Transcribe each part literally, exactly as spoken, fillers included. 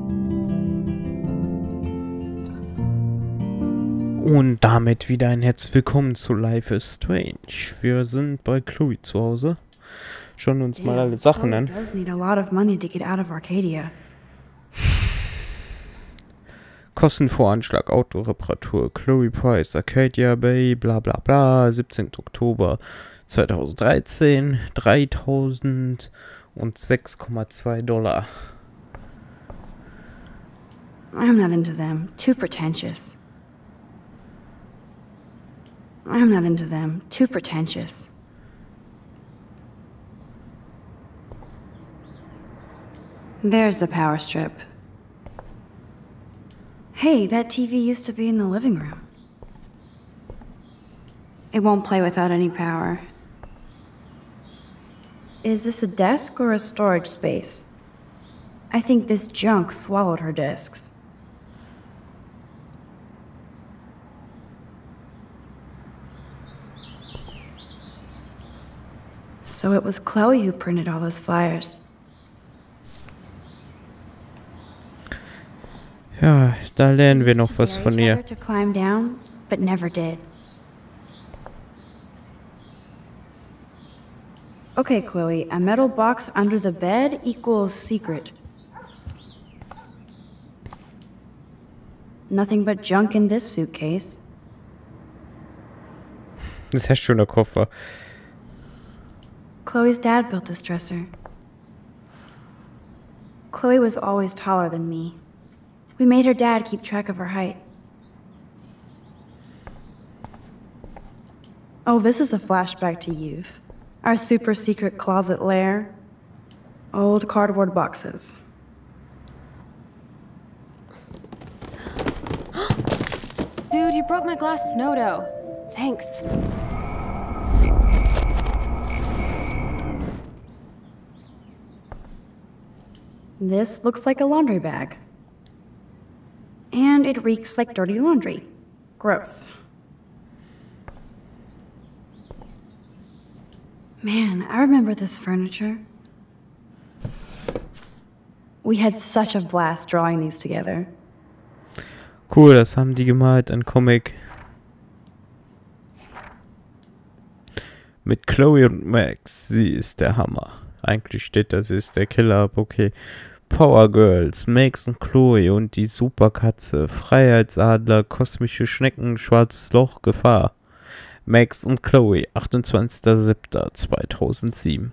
Und damit wieder ein herzlich willkommen zu Life is Strange. Wir sind bei Chloe zu Hause. Schauen uns mal alle Sachen an. Kostenvoranschlag, Autoreparatur, Chloe Price, Arcadia Bay, bla bla bla, siebzehnten Oktober zweitausenddreizehn, dreitausendsechs Komma zwei Dollar. I'm not into them. Too pretentious. I'm not into them. Too pretentious. There's the power strip. Hey, that T V used to be in the living room. It won't play without any power. Is this a desk or a storage space? I think this junk swallowed her discs. So it was Chloe who printed all those flyers. Ja, da lernen wir noch was von ihr. To climb down, but never did. Okay, Chloe, a metal box under the bed equals secret. Nothing but junk in this suitcase. Das ist ja schöner Koffer. Chloe's dad built this dresser. Chloe was always taller than me. We made her dad keep track of her height. Oh, this is a flashback to youth. Our super secret closet lair. Old cardboard boxes. Dude, you broke my glass snow dough. Thanks. This looks like a laundry bag. And it reeks like dirty laundry. Gross. Man, I remember this furniture. We had such a blast drawing these together. Cool, das haben die gemalt, ein Comic. Mit Chloe und Max. Sie ist der Hammer. Eigentlich steht da, sie ist der Killer, aber okay. Power Girls, Max und Chloe und die Superkatze, Freiheitsadler, kosmische Schnecken, schwarzes Loch, Gefahr. Max und Chloe, achtundzwanzigster siebter zweitausendsieben.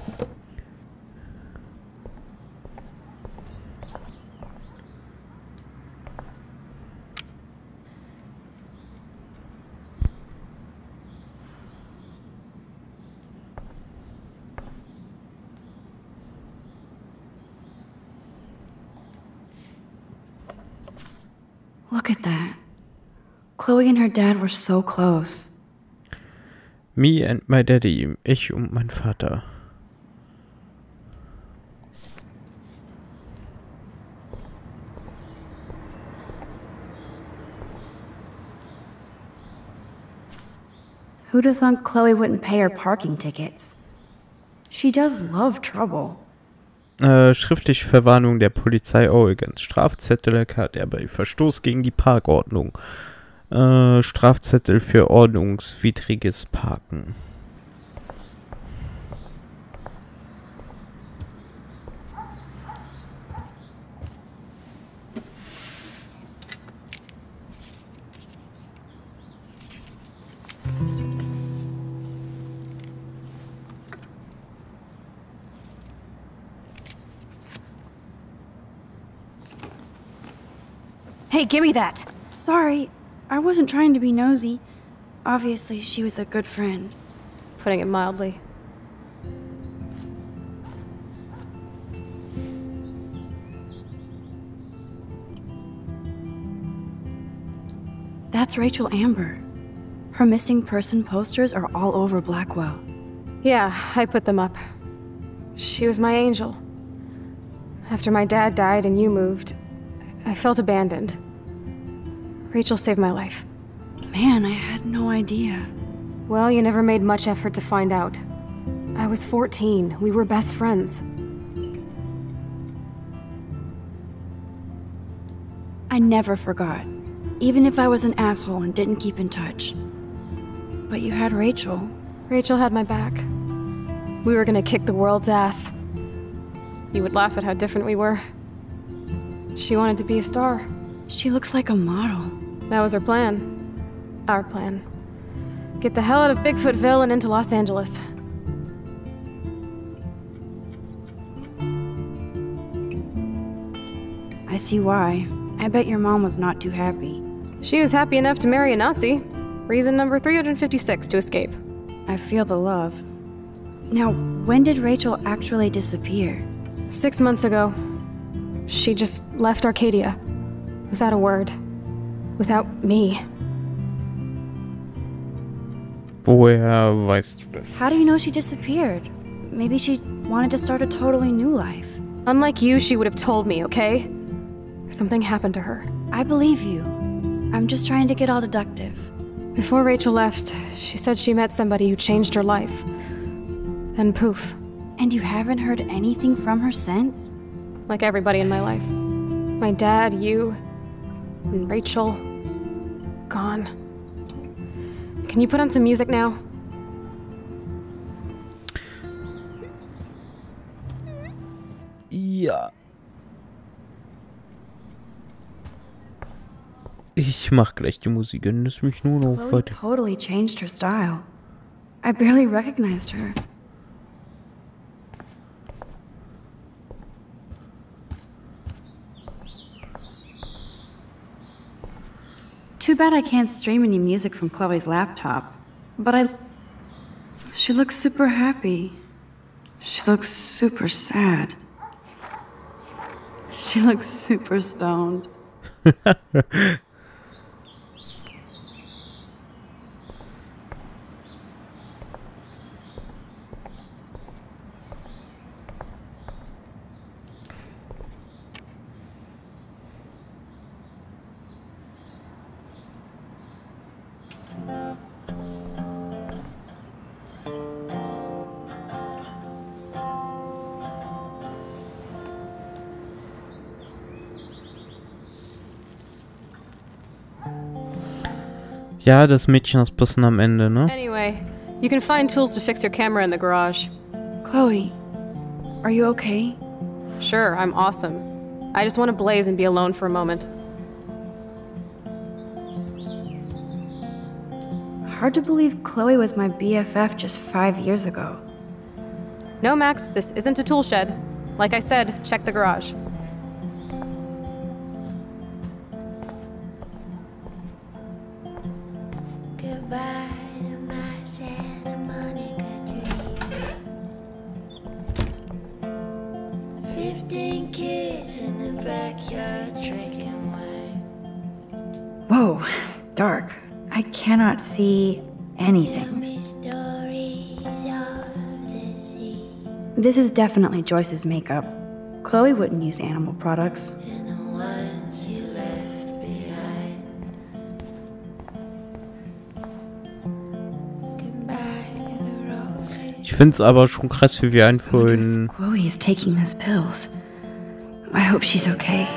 Look at that. Chloe and her dad were so close. Me and my daddy, ich und mein Vater. Who'd have thought Chloe wouldn't pay her parking tickets? She does love trouble. Äh, schriftliche Verwarnung der Polizei Oregons. Strafzettel hat er bei Verstoß gegen die Parkordnung. Äh, Strafzettel für ordnungswidriges Parken. Hey, give me that! Sorry, I wasn't trying to be nosy. Obviously, she was a good friend. It's putting it mildly. That's Rachel Amber. Her missing person posters are all over Blackwell. Yeah, I put them up. She was my angel. After my dad died and you moved, I felt abandoned. Rachel saved my life. Man, I had no idea. Well, you never made much effort to find out. I was fourteen. We were best friends. I never forgot, even if I was an asshole and didn't keep in touch. But you had Rachel. Rachel had my back. We were gonna kick the world's ass. You would laugh at how different we were. She wanted to be a star. She looks like a model. That was her plan. Our plan. Get the hell out of Bigfootville and into Los Angeles. I see why. I bet your mom was not too happy. She was happy enough to marry a Nazi. Reason number three hundred fifty-six to escape. I feel the love. Now, when did Rachel actually disappear? Six months ago. She just left Arcadia. Without a word. Without me. Woher weißt du das? How do you know she disappeared? Maybe she wanted to start a totally new life. Unlike you, she would have told me, okay? Something happened to her. I believe you. I'm just trying to get all deductive. Before Rachel left, she said she met somebody who changed her life. Then poof. And you haven't heard anything from her since? Like everybody in my life. My dad, you, and Rachel. Gone. Can you put on some music now? Ja. Ich mach gleich die Musik an, lass mich nur noch Chloe weiter. totally changed her style. I barely recognized her. Too bad I can't stream any music from Chloe's laptop. But I... She looks super happy. She looks super sad. She looks super stoned. Ja, das Mädchen aus Bussen am Ende, ne? Anyway, you can find tools to fix your camera in the garage. Chloe, are you okay? Sure, I'm awesome. I just want to blaze and be alone for a moment. Hard to believe Chloe was my B F F just five years ago. No, Max, this isn't a tool shed. Like I said, check the garage. Goodbye to my Santa Monica dream. Fifteen kids in the backyard drinking wine. Whoa, dark. I cannot see Tell anything. me stories of the sea This is definitely Joyce's makeup. Chloe wouldn't use animal products. and the ones you left behind. Goodbye to the roses. Ich find's aber schon krass, wie wir einfach in... Chloe is taking those pills. I hope she's okay.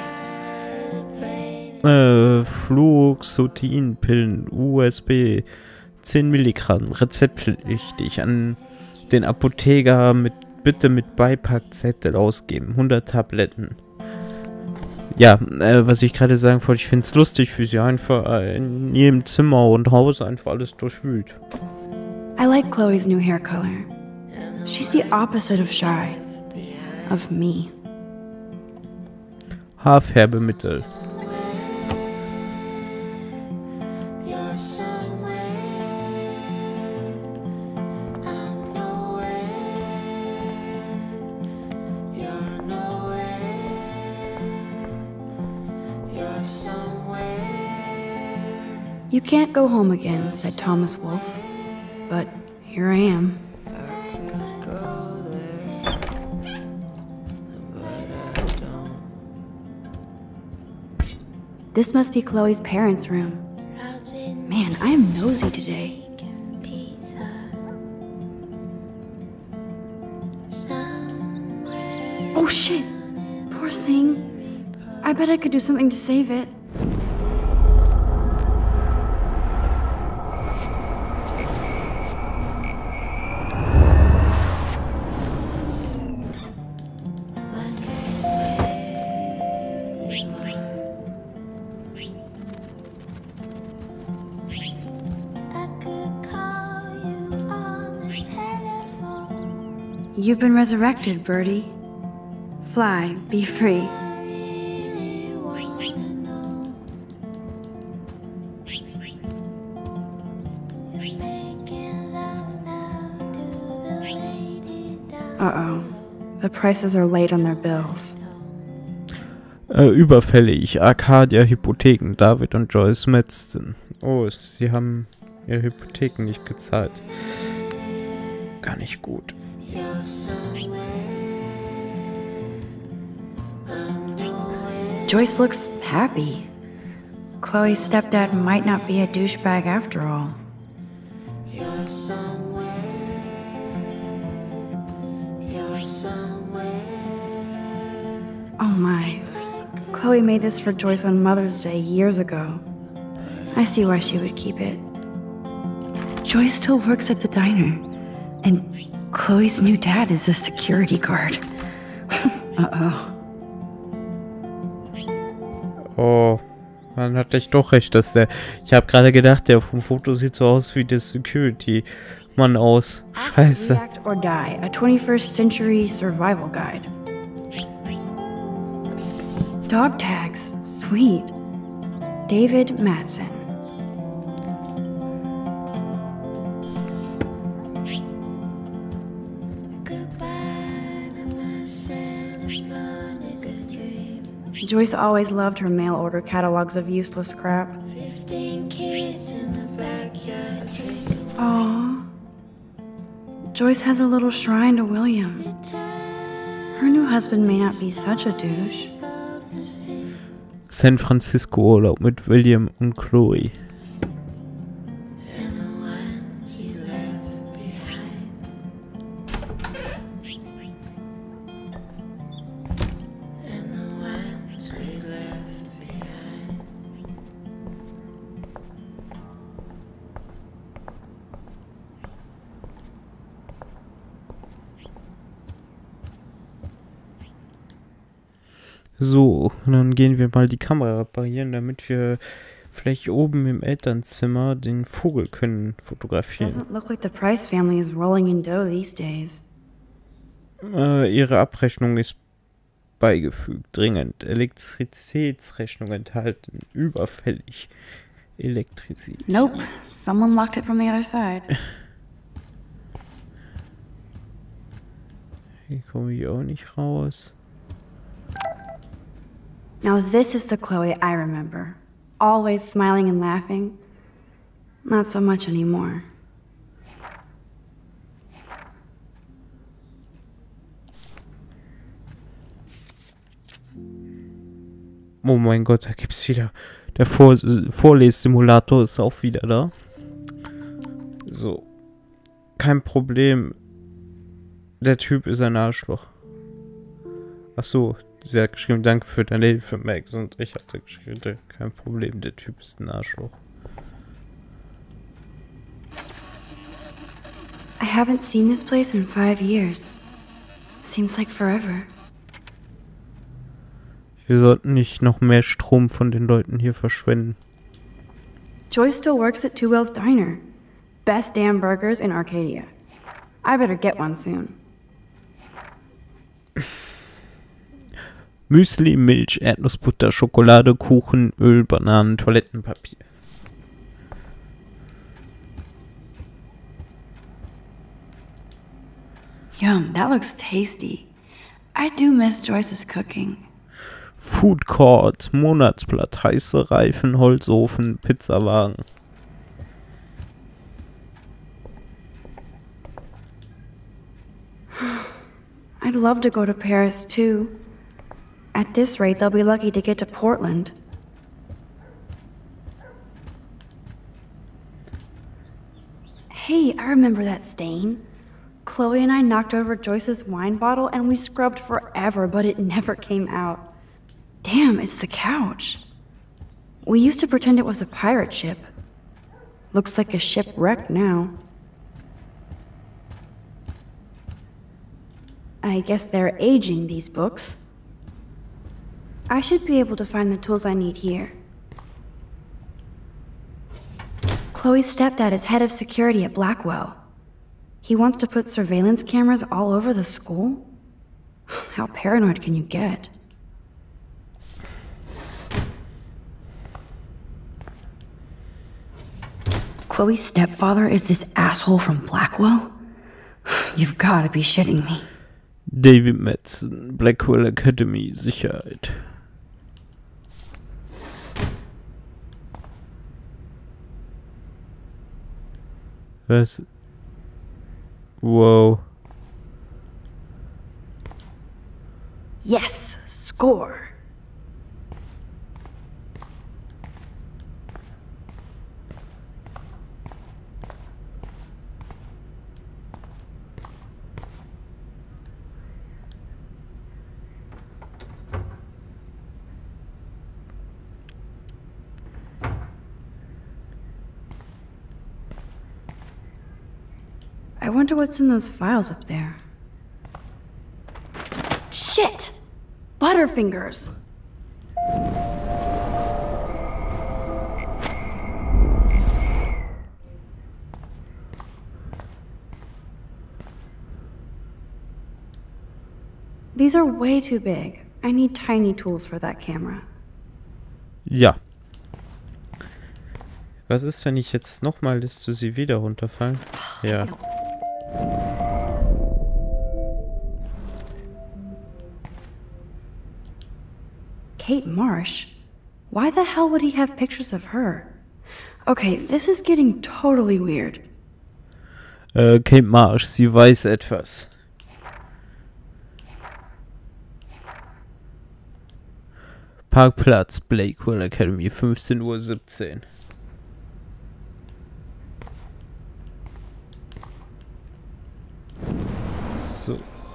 Äh, Fluoxetinpillen, U S B, zehn Milligramm, rezeptpflichtig, an den Apotheker mit bitte mit Beipackzettel ausgeben, hundert Tabletten. Ja, äh, was ich gerade sagen wollte, ich find's lustig, wie sie einfach äh, in jedem Zimmer und Haus einfach alles durchwühlt. I like Chloe's new hair color. She's the opposite of shy. Of me. Haarfärbemittel. You're somewhere I'm nowhere. You're nowhere. You're somewhere. You can't go home again, said Thomas Wolfe. But here I am. I could go there, but I don't. This must be Chloe's parents' room. Robs in Man, I am nosy today. bacon pizza. Somewhere Oh shit! Poor thing. I bet I could do something to save it. You've been resurrected, Birdie. Fly, be free. Uh-oh. The prices are late on their bills. Äh, überfällig. Arcadia Hypotheken. David und Joyce Madston. Oh, sie haben ihre Hypotheken nicht gezahlt. Gar nicht gut. Joyce looks happy. Chloe's stepdad might not be a douchebag after all. Oh my. Chloe made this for Joyce on Mother's Day years ago. I see why she would keep it. Joyce still works at the diner, and Chloe's new dad is a security guard. Uh-oh. Oh, man hat echt doch recht, dass der... Ich habe gerade gedacht, der vom Foto sieht so aus wie der Security-Mann aus. Scheiße. React or Die, a twenty-first century survival guide. Dog tags, sweet. David Madsen. Joyce always loved her mail order catalogs of useless crap. Aww. Joyce has a little shrine to William. Her new husband may not be such a douche. San Francisco Urlaub mit William und Chloe. So, dann gehen wir mal die Kamera reparieren, damit wir vielleicht oben im Elternzimmer den Vogel können fotografieren. Doesn't look like the Price family is rolling in dough these days. Äh, ihre Abrechnung ist beigefügt, dringend. Elektrizitätsrechnung enthalten, überfällig. Elektrizität. Nope, someone locked it from the other side. Hier komme ich auch nicht raus. Now this is the Chloe I remember. Always smiling and laughing. Not so much anymore. Oh mein Gott, da gibt's wieder. Der Vor Vorlessimulator ist auch wieder da. So. Kein Problem. Der Typ ist ein Arschloch. Ach so. Sie hat geschrieben, danke für deine Hilfe, Max. Und ich hatte geschrieben, kein Problem, der Typ ist ein Arschloch. I haven't seen this place in five years. Seems like forever. Wir sollten nicht noch mehr Strom von den Leuten hier verschwenden. Joyce still works at Two Well's Diner. Best damn burgers in Arcadia. I better get one soon. Müsli, Milch, Erdnussbutter, Schokolade, Kuchen, Öl, Bananen, Toilettenpapier. Yum, that looks tasty. I do miss Joyce's cooking. Food Court, Monatsblatt, heiße Reifen, Holzofen, Pizzawagen. I'd love to go to Paris too. At this rate, they'll be lucky to get to Portland. Hey, I remember that stain. Chloe and I knocked over Joyce's wine bottle and we scrubbed forever, but it never came out. Damn, it's the couch. We used to pretend it was a pirate ship. Looks like a shipwreck now. I guess they're aging these books. I should be able to find the tools I need here. Chloe's stepdad is head of security at Blackwell. He wants to put surveillance cameras all over the school? How paranoid can you get? Chloe's stepfather is this asshole from Blackwell? You've got to be shitting me. David Madsen, Blackwell Academy, Sicherheit. Was? Wow. Yes, score. I wonder what's in those files up there. Shit! Butterfingers! These are way too big. I need tiny tools for that camera. Ja. Was ist, wenn ich jetzt nochmal lässt du sie wieder runterfallen? Ja. Kate Marsh? Why the hell would he have pictures of her? Okay, this is getting totally weird. Äh, Kate Marsh, sie weiß etwas. Parkplatz, Blackwell Academy, fünfzehn Uhr siebzehn. So.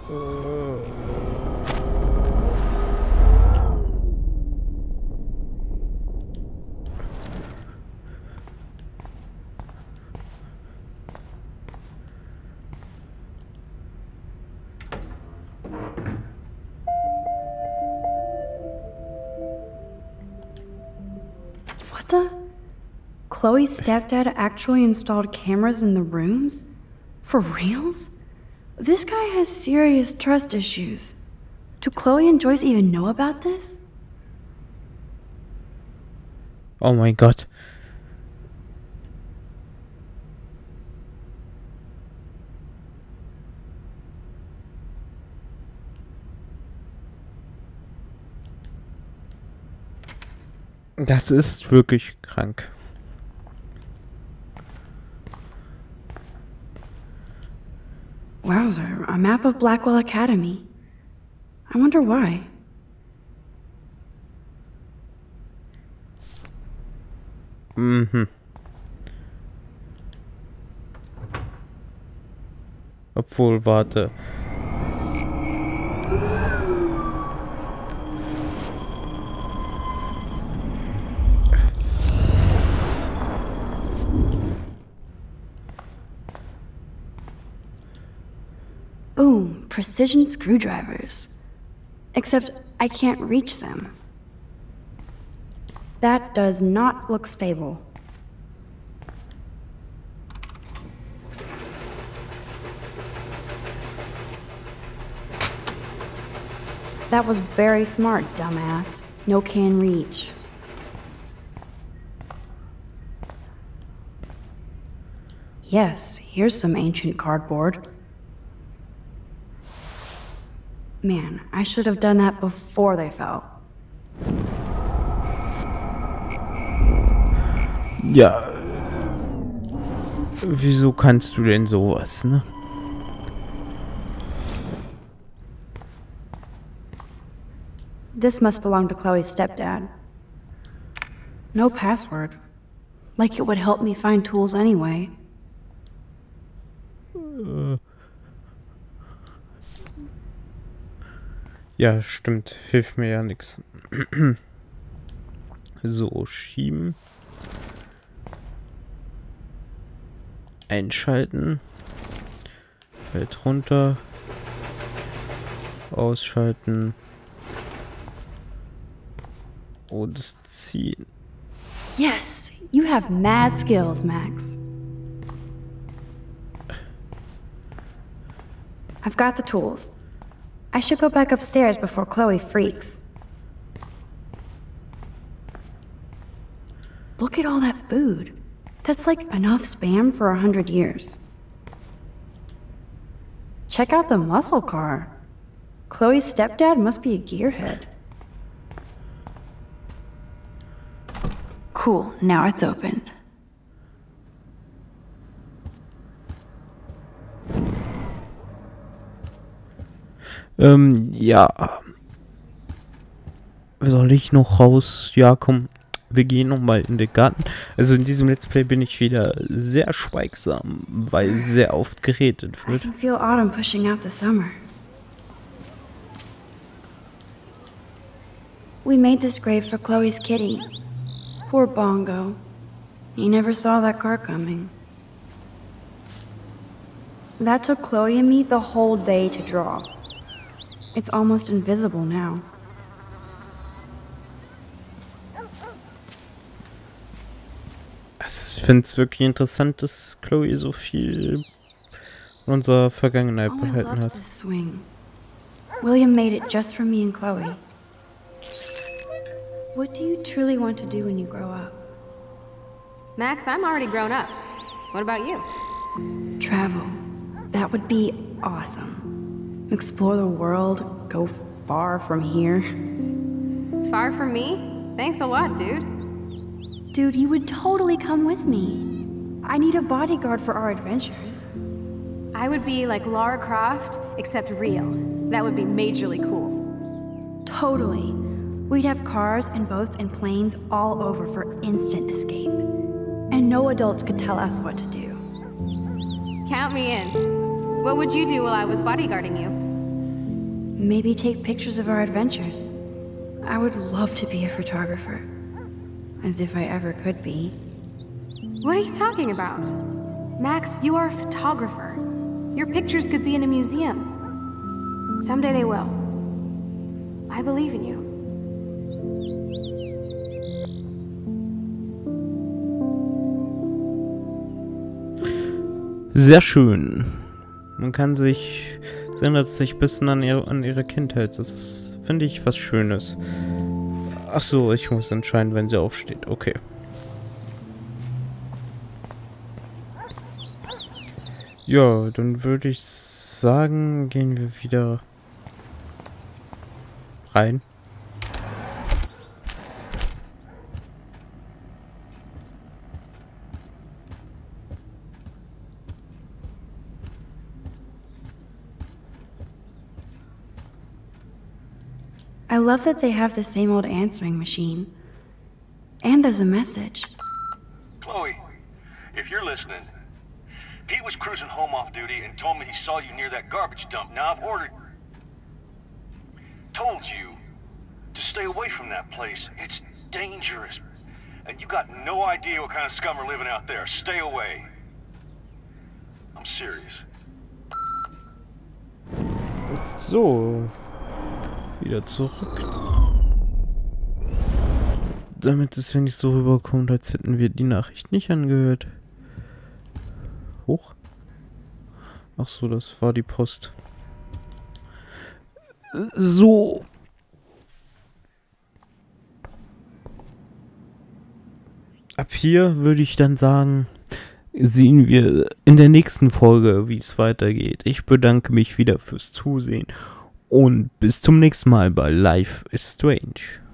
What the? Chloe's stepdad actually installed cameras in the rooms? For reals? This guy has serious trust issues. Do Chloe and Joyce even know about this? Oh mein Gott. Das ist wirklich krank. Wowzer, a map of Blackwell Academy. I wonder why. Mhm. Obwohl, warte. Boom, precision screwdrivers. Except I can't reach them. That does not look stable. That was very smart, dumbass. No can reach. Yes, here's some ancient cardboard. Man, I should have done that before they fell. Ja. Wieso kannst du denn sowas, ne? This must belong to Chloe's stepdad. No password. Like it would help me find tools anyway. Äh. Ja, stimmt. Hilft mir ja nichts. So, schieben. Einschalten. Fällt runter. Ausschalten. Und ziehen. Yes, you have mad skills, Max. I've got the tools. I should go back upstairs before Chloe freaks. Look at all that food. That's like enough spam for a hundred years. Check out the muscle car. Chloe's stepdad must be a gearhead. Cool, now it's opened. Ähm, ja. Soll ich noch raus? Ja, komm. Wir gehen nochmal in den Garten. Also in diesem Let's Play bin ich wieder sehr schweigsam, weil sehr oft geredet I wird. can feel autumn pushing out the summer. We made this grave for Chloe's kitty. Poor Bongo. He never saw that car coming. That took Chloe and me the whole day to draw. It's almost invisible now. Ich finde es wirklich interessant, dass Chloe so viel in unserer Vergangenheit Oh, I behalten loved hat. this swing. William made it just for me and Chloe. What do you truly want to do when you grow up? Max, I'm already grown up. What about you? Travel. That would be awesome. Explore the world, go far from here. Far from me? Thanks a lot, dude. Dude, you would totally come with me. I need a bodyguard for our adventures. I would be like Lara Croft, except real. That would be majorly cool. Totally. We'd have cars and boats and planes all over for instant escape. And no adults could tell us what to do. Count me in. What would you do while I was bodyguarding you? Maybe take pictures of our adventures. I would love to be a photographer. As if I ever could be. What are you talking about? Max, you are a photographer. Your pictures could be in a museum. Someday they will. I believe in you. Sehr schön. Man kann sich, es erinnert sich ein bisschen an ihre, an ihre Kindheit. Das finde ich was Schönes. Ach so, ich muss entscheiden, wenn sie aufsteht. Okay. Ja, dann würde ich sagen, gehen wir wieder rein. I love that they have the same old answering machine. And there's a message. Chloe, if you're listening, Pete was cruising home off duty and told me he saw you near that garbage dump. Now I've ordered... told you to stay away from that place. It's dangerous. And you got no idea what kind of scum are living out there. Stay away. I'm serious. So. Wieder zurück. Damit es, wenn nicht so rüberkommt, als hätten wir die Nachricht nicht angehört. Hoch. Ach so, das war die Post. So. Ab hier würde ich dann sagen, sehen wir in der nächsten Folge, wie es weitergeht. Ich bedanke mich wieder fürs Zusehen und bis zum nächsten Mal bei Life is Strange.